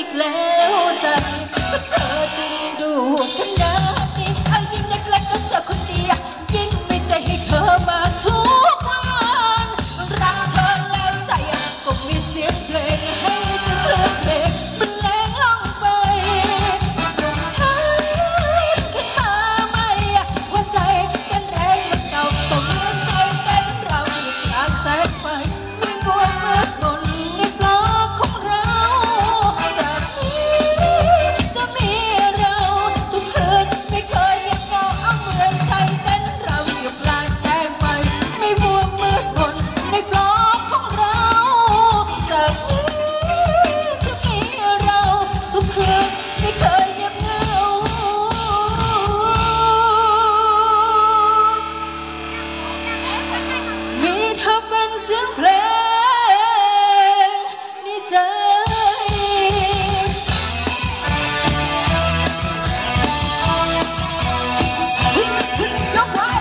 กแล้วใจก็เธอดึงดูดขนาดนี้เอายิ่งแรกๆก็เจอคนเดียวยิ่งไม่ใจให้เธอมาทุกวันรักเธอแล้วใจก็มีเสียงเพลงให้เธอเพลงมันแรงล่องไปต้องใช้ขึ้นมาใหม่หัวใจเต้นแรงมันเก่าต้องเลื่อนใจเต้นเราอยู่กลางแสงไฟไม่กลัวมืดมนในปลอกของเราจากนี้จะมีเราทุกคืนไม่เคยเงียบเหงาเอาเหมือนใจเต้นเราอยู่กลางแสงไฟไม่มัวมืดมนในปลอกของเราจากนี้จะมีเราทุกคืนไม่เคยเงียบเหงามีเธอเป็นเสียงเพลงในใจยกไว้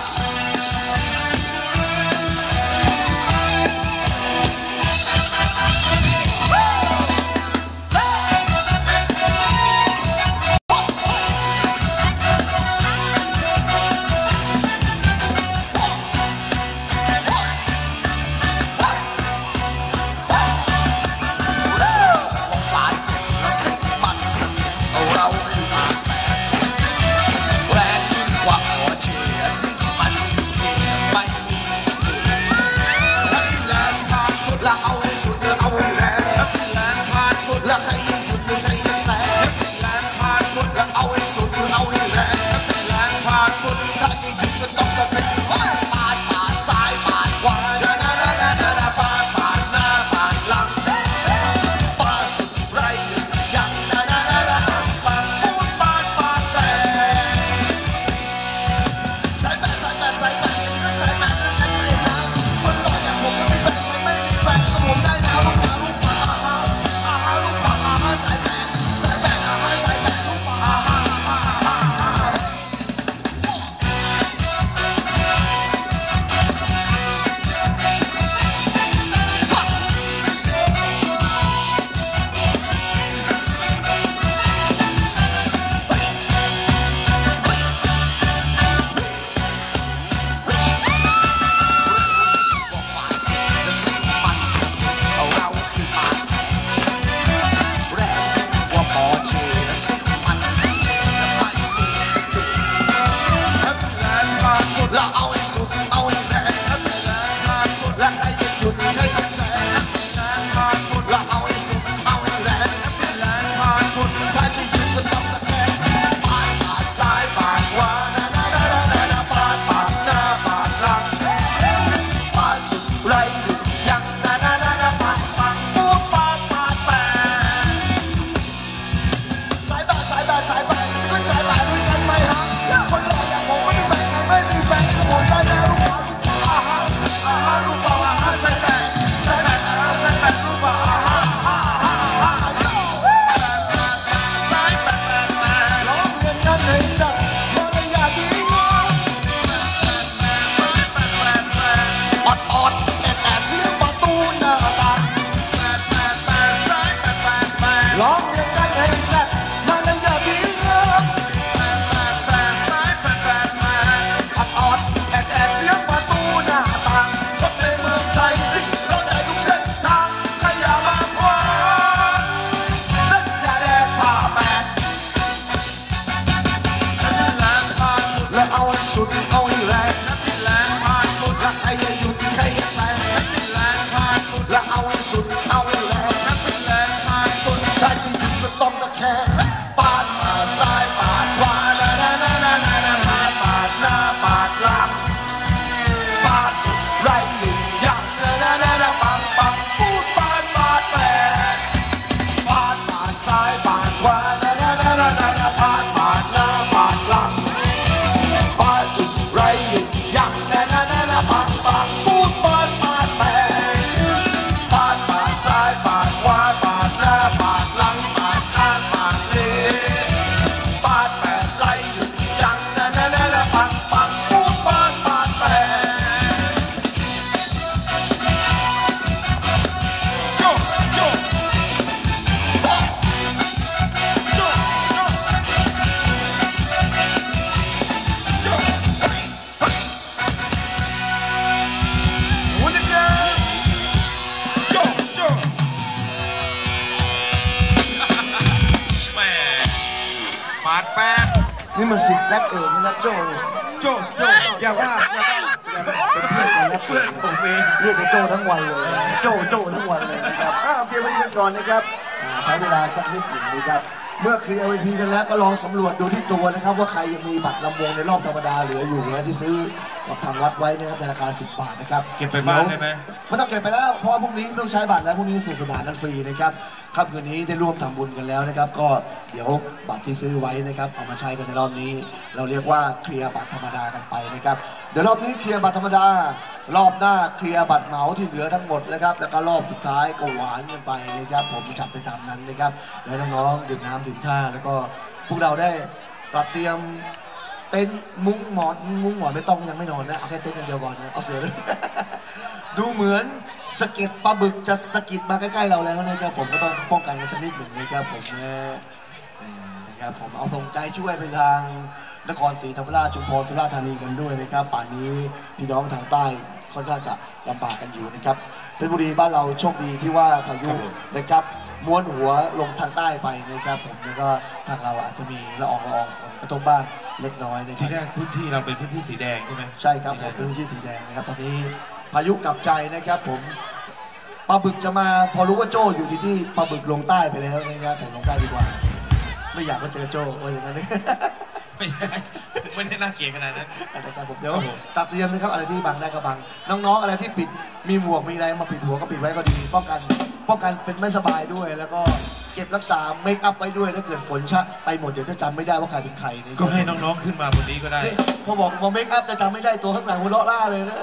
าดแป๊บนี่มัน10 แรปนะโจ้อย่าว่าเป็นเพื่อนผมเองเรียกกันโจ้ทั้งวันเลยโจ้ทั้งวันเลยนะครับโอเควันนี้กันก่อนนะครับใช้เวลาสักนิดหนึ่งนะครับเมื่อเคลียร์เวทีกันแล้วก็ลองสำรวจดูที่ตัวนะครับว่าใครยังมีบัตรลำวงในรอบธรรมดาเหลืออยู่นะที่ซื้อกับทางวัดไว้นะครับในราคา10 บาทนะครับเก็บไปบ้านได้ไหมไม่ต้องเก็บไปแล้วเพราะพรุ่งนี้ต้องใช้บัตรแล้วพรุ่งนี้สู่สนานกันฟรีนะครับค่ำคืนนี้ได้ร่วมทำบุญกันแล้วนะครับก็เดี๋ยวบัตรที่ซื้อไว้นะครับเอามาใช้กันในรอบนี้เราเรียกว่าเคลียร์บัตรธรรมดากันไปนะครับเดี๋ยวรอบนี้เคลียร์บัตรธรรมดารอบหน้าเคลียร์บัตรเหมาที่เหลือทั้งหมดนะครับแล้วก็รอบสุดท้ายก็หวานกันไปนะครับผมจัดไปตามนั้นนะครับแล้วน้องๆดื่มน้ำดื่มท่าแล้วก็พวกเราได้ตระเตรียมเต็นท์มุ้งหมอนไม่ต้องยังไม่นอนนะเอาแค่เต็นท์อย่างเดียวก่อนนะเอาเสือเลยดูเหมือนสะเก็ดปลาบึกจะสะกิดมาใกล้ๆเราแล้วนะครับผมก็ต้องป้องกันกันสักนิดหนึ่งนะครับผมนะครับผมเอาส่งใจช่วยไปทางนครศรีธรรมราชชุมพรสุราษฎร์ธานีกันด้วยนะครับป่านนี้พี่น้องทางใต้ค่อนข้างจะลำบากกันอยู่นะครับเพชรบุรีบ้านเราโชคดีที่ว่าพายุนะครับม้วนหัวลงทางใต้ไปนะครับผมแล้วก็ทางเราอาจจะมีละอองฝนกระทบบ้างเล็กน้อยนะครับที่แรกพื้นที่เราเป็นพื้นที่สีแดงใช่ไหมใช่ครับผมพื้นที่สีแดงนะครับตอนนี้พายุกลับใจนะครับผมปลาบึกจะมาพอรู้ว่าโจ้อยู่ที่นี่ปลาบึกลงใต้ไปแล้วนะครับผมลงใต้ดีกว่าไม่อยากมาเจอโจ้ว่าอย่างนั้นไม่ได้น่าเกลียดขนาดนั้นนะครับผมเดี๋ยวตัดเตรียมนะครับอะไรที่บังได้ก็บังน้องๆอะไรที่ปิดมีหมวกมีอะไรมาปิดหัวก็ปิดไว้ก็ดีป้องกันเป็นไม่สบายด้วยแล้วก็เก็บรักษาเมคอัพไว้ด้วยถ้าเกิดฝนชะไปหมดเดี๋ยวจะจำไม่ได้ว่าใครเป็นใครก็ให้น้องๆขึ้นมาบนนี้ก็ได้พอบอกเมคอัพจะจำไม่ได้ตัวข้างหลังหัวเราะล่าเลยนะ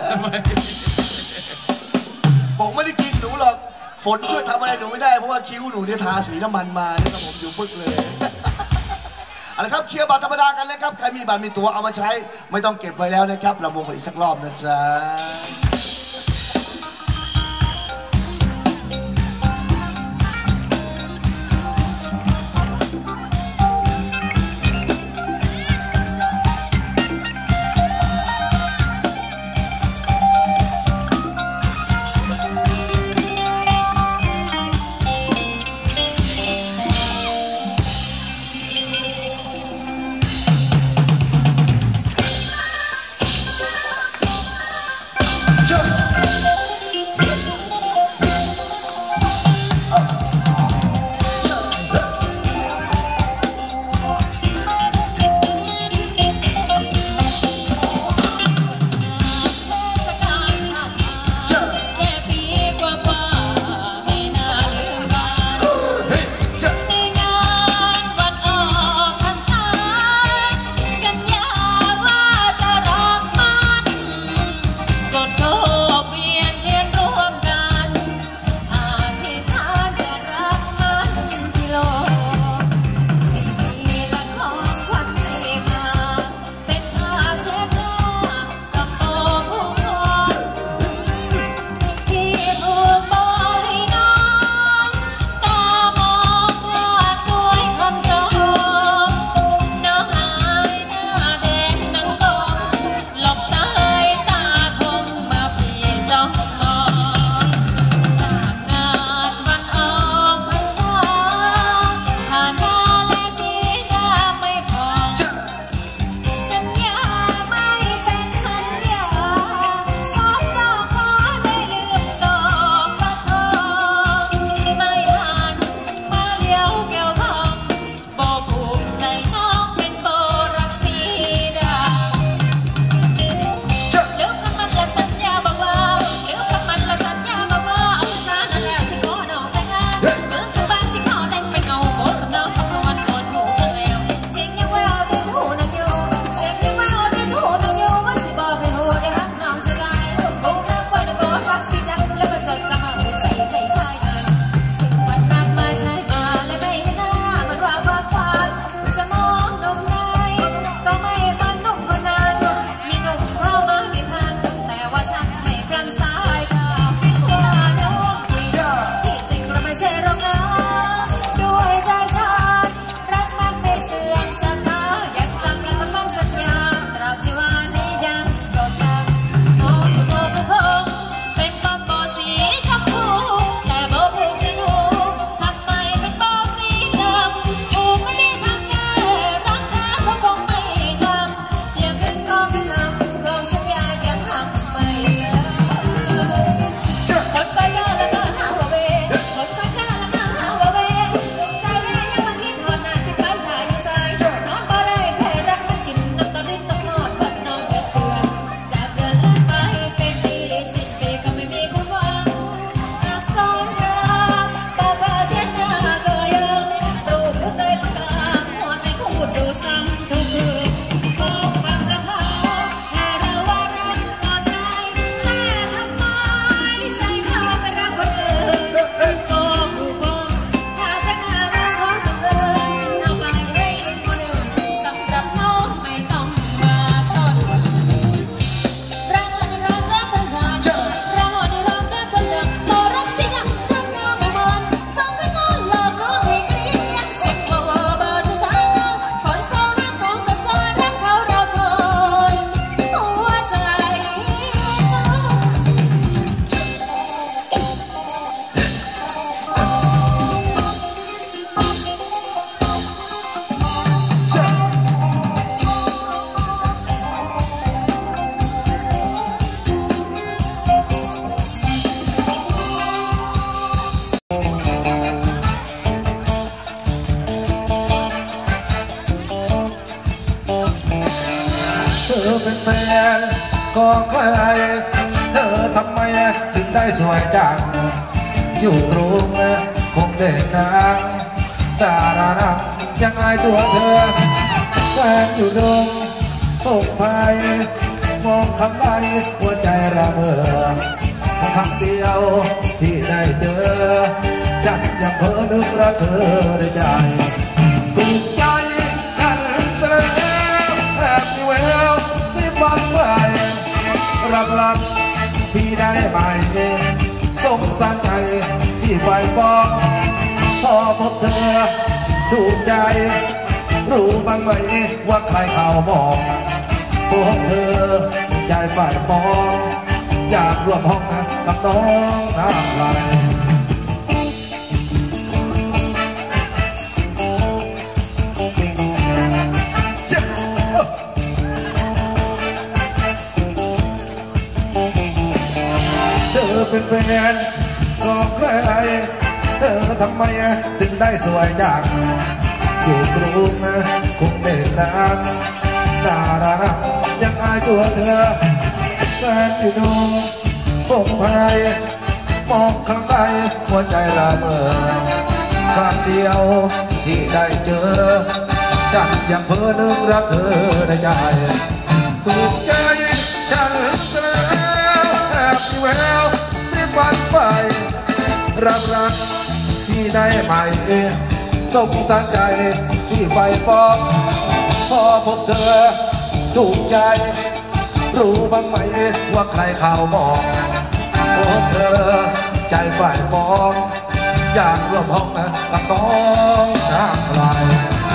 บอกไม่ได้กินหนูหรอกฝนช่วยทำอะไรหนูไม่ได้เพราะว่าคิ้วหนูเนี่ยทาสีน้ำมันมาเนี่ยผมอยู่ปึ๊กเลยเอาละครับเคลียร์บัตรธรรมดากันแล้วครับใครมีบัตรมีตั๋วเอามาใช้ไม่ต้องเก็บไว้แล้วนะครับเราวงกันอีกสักรอบนะจ๊ะก็ใครเธอทำไมถึงได้สวยจังอยู่ตรงคงเด่นนางตาดาดายังไงตัวเธอแฟนอยู่ตรงตกไปมองคำใดหัวใจระเบิดคำเดียวที่ได้เจอจักยังเพ้อนึกรักเธอในใจถูกใจกันซะแล้วแอบมีแววที่ฝันไว้รักที่ได้ไหมสงสารใจที่ไฟบอกพอพบเธอถูกใจรู้บ้างไหมว่าใครเขาบอกพวกเธอใจฝ่ายมองอยากร่วมห้องกับน้องน้ำลายเธอเป็นแฟนของใครเธอทำไมถึงได้สวยจังอยู่ตรงคงเด่นนางดารายังอายตัวเธอแฟนอยู่ดูฟงไพมองข้างใกล้หัวใจระเบิดครั้งเดียวที่ได้เจอจักยังเพ้อนึกรักเธอในใจถูกใจฉันแล้วแอบมีแววที่ฝันไปรักที่ได้ใหม่สงสารใจที่ไฟฟองพอพบเธอถูกใจรู้บ้างไหมว่าใครข่าวบอกพบเธอใจฝ่ายมองอยากร่วมห้องกับน้องน้ำลาย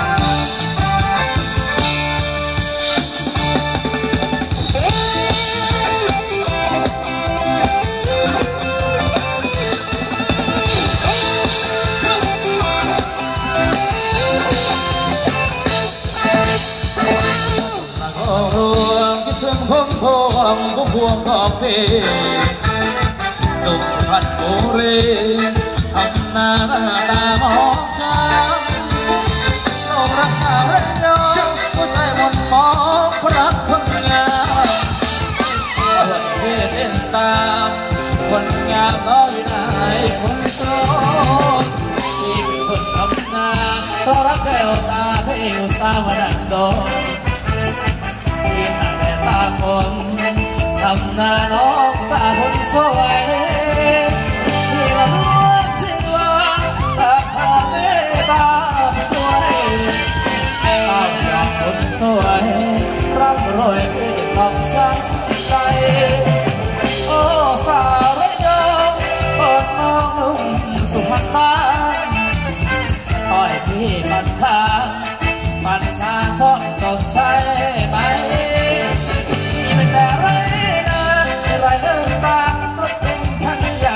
พวงของพี่ลูกสุพรรณบุรีทำหน้าตามองช้ำลูกรักษาเรื่องยองหัวใจหมดมองเพราะรักคนงามคนที่เป็นตามคนงามน้อยนายคนโตที่เป็นคนทำงานเพราะรักแก้วตาที่อุตส่าห์มาดังโดนที่หน้าแต่ตาคนทำหน้าน้องตาคนสวยที่ละล้วนที่ว่าตาพาเมตาสวยเอาอย่างคนสวยร่ำรวยที่จะต้องช้ำใจโอ้สาวระยองเปิดมองนุ่มสุพรรณบ้านอ้อยที่ปันทางเพราะต้องใช้ไหมมีเป็นแต่ไรไรเดินตามรถเก่งคันใหญ่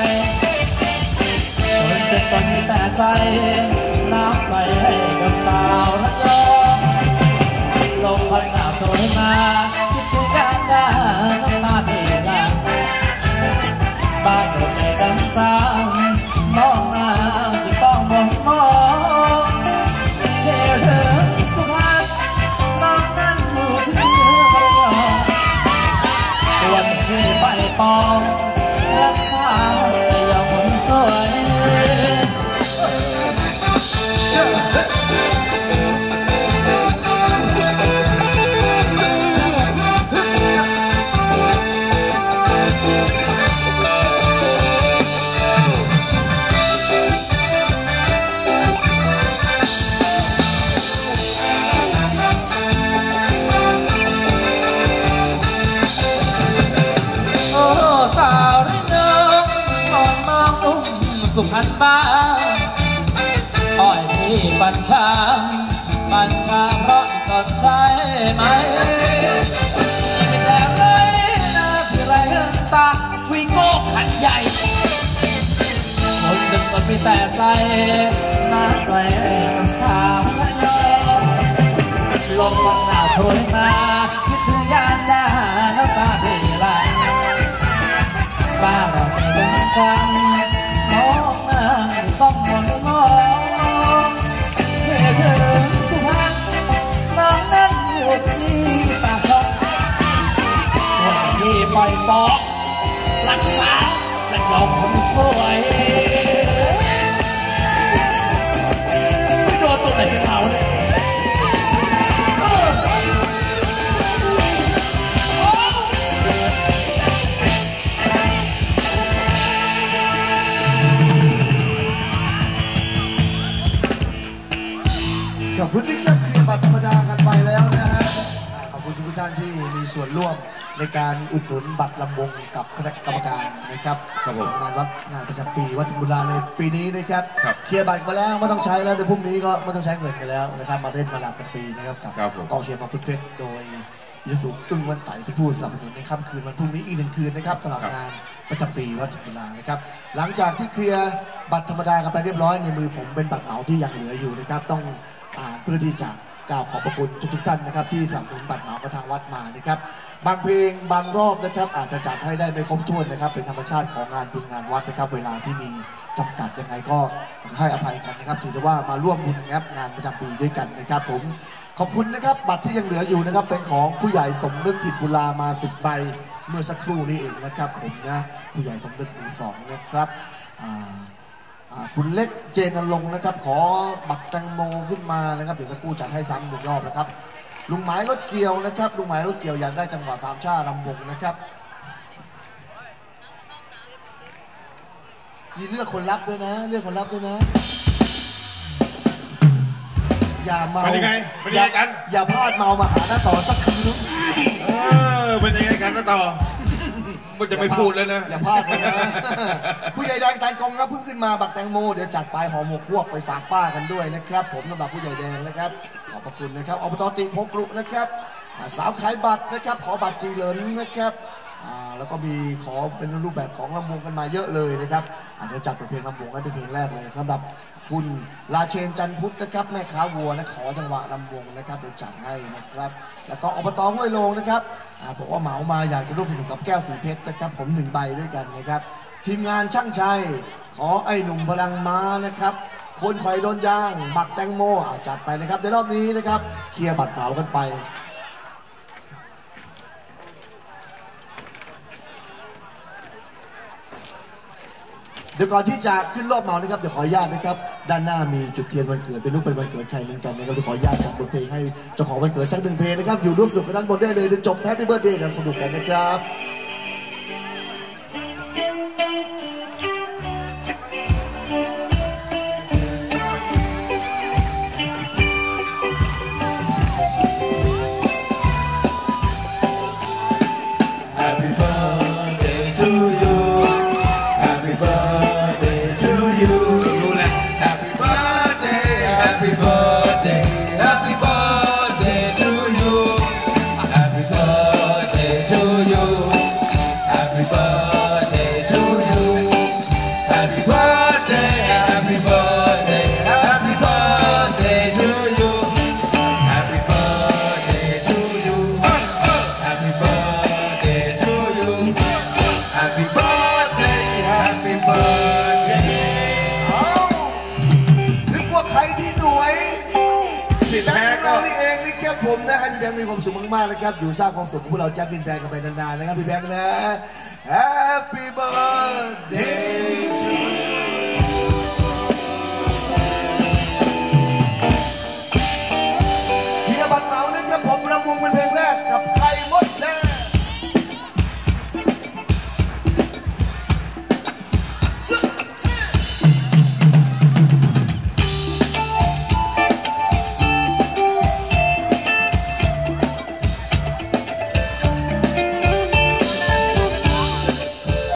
คนเป็นคนมีแต่ใจน้ำใจให้กับสาวระยองลมพัดหนาวโชยมาคิดถึงกันได้น้ำตาที่หลั่งบ้านอยู่ในดังจังมองหน้าที่ต้องมองเที่ยวถึงสุพรรณน้องนั้นอยู่ที่เมืองระยองวันที่ไปปองรักษาแต่ยังคนสวยสุพรรณบ้านอ้อยที่ปันข้างเพราะก่อนใช่ไหมมีแต่ไรนะที่ไรเงินตาวีโก้ขันใหญ่คนหนึ่งคนมีแต่ใจน่าใจกับสาวระยองลมพัดหนาวโชยมาคิดถึงยานดาน้ำตาที่ไหลบ้านเราไม่ดังจังน้องนั่งต้องมองเมื่อถึงสุพรรณน้องนั่งอยู่ที่ปากช่องวันที่บอกรักษาและยอมคนสวยไม่โดนตัวไหนเป็นเขาเนี่ยขอบคุณที่เคลียร์บัตรธรรมดากันไปแล้วนะฮะขอบคุณทุกท่านที่มีส่วนร่วมในการอุดหนุนบัตรลำวงกับคณะกรรมการนะครับงานวัดงานประจำปีวัดบุราในปีนี้นะครับเคลียร์บัตรมาแล้วไม่ต้องใช้แล้วเดี๋ยวพรุ่งนี้ก็ไม่ต้องใช้เงินกันแล้วนะครับมาเล่นมาลำกันฟรีนะครับกับกองเชียร์มาพุทธเพชรโดยยสุอึ้งวันไต่ที่ผู้สนับสนุนในค่ำคืนวันพรุ่งนี้อีก1 คืนนะครับสำหรับงานประจำปีวัดบุรานะครับหลังจากที่เคลียร์บัตรธรรมดากันไปเรียบร้อยในมือผมเป็นบัตรเหมาที่ยังเหลืออยู่นะครับต้องเพื่อที่จะกล่าวขอบพระคุณทุกท่านนะครับที่สนับสนุนบัตรเหมาประทางวัดมานะครับบางเพลงบางรอบนะครับอาจจะจัดให้ได้ไม่ครบถ้วนนะครับเป็นธรรมชาติของงานบุญงานวัดนะครับเวลาที่มีจำกัดยังไงก็ให้อภัยกันนะครับถือว่ามาร่วมบุญงานประจำปีด้วยกันนะครับผมขอบคุณนะครับบัตรที่ยังเหลืออยู่นะครับเป็นของผู้ใหญ่สมนึกถิ่นบุรามา10 ใบเมื่อสักครู่นี้เองนะครับผมนะผู้ใหญ่สมนึกหมู่2นะครับคุณเล็กเจนลงนะครับขอบัตรแตงโมขึ้นมานะครับเดี๋ยวสักครู่จัดให้ซ้ำ1 รอบนะครับลุงหมายรถเกี่ยวนะครับลุงหมายรถเกี่ยวอยากได้จังหวะ3 ชาลำวงนะครับมีเลือกคนรับด้วยนะเลือกคนรับด้วยนะอย่าเมาเป็นยังไงกันอย่าพลาดเมามาหาหน้าต่อสักคืนเป็นยังไงกันหน้าต่อมันจะไม่พูดแล้วนะอย่าพลาดเลยนะผู้ใหญ่แดงตานกองครับเพิ่งขึ้นมาบักแตงโมเดี๋ยวจัดไปห่อหมกพวกไปฝากป้ากันด้วยนะครับผมสำหรับผู้ใหญ่แดงนะครับขอบพระคุณนะครับอบต.ติพกรุนะครับสาวขายบัตรนะครับขอบัตรจีเหลินนะครับแล้วก็มีขอเป็นรูปแบบของลำวงกันมาเยอะเลยนะครับเดี๋ยวจัดเป็นเพลงลำวงให้เป็นเพลงแรกเลยสำหรับคุณราเชนจันพุทธนะครับแม่ค้าวัวนะขอจังหวะลำวงนะครับเดี๋ยวจัดให้นะครับแล้วก็อบต.ห้วยโลงนะครับบอกว่าเหมามาอยากจะร่วมสนุกกับแก้วสีเพชรนะครับผม1 ใบด้วยกันนะครับทีมงานช่างชัยขอไอ้หนุ่มพลังม้านะครับคนคอยโดนย่างบักแตงโมจัดไปนะครับในรอบนี้นะครับเคลียร์บัตรเหมากันไปเดี๋ยวก่อนที่จะขึ้นรอบเหมานะครับเดี๋ยวขออนุญาตนะครับด้านหน้ามีจุดเทียนวันเกิดเป็นรูปเป็นวันเกิดใครเหมือนกันนะครับเดี๋ยวขออนุญาตจัดบทเพลงให้เจ้าของวันเกิดสัก1 เพลงนะครับอยู่ร่วมสนุกกันด้านบนได้เลยเดี๋ยวจบแฮปปี้เบิร์ธเดย์กันสนุกกันนะครับ ผมนะให้พี่แบงค์มีความสุขมากๆนะครับอยู่สร้างความสุขกับพวกเราแจ็คบินแบงค์กันไปนานๆนะครับพี่แบงค์นะ Happy birthday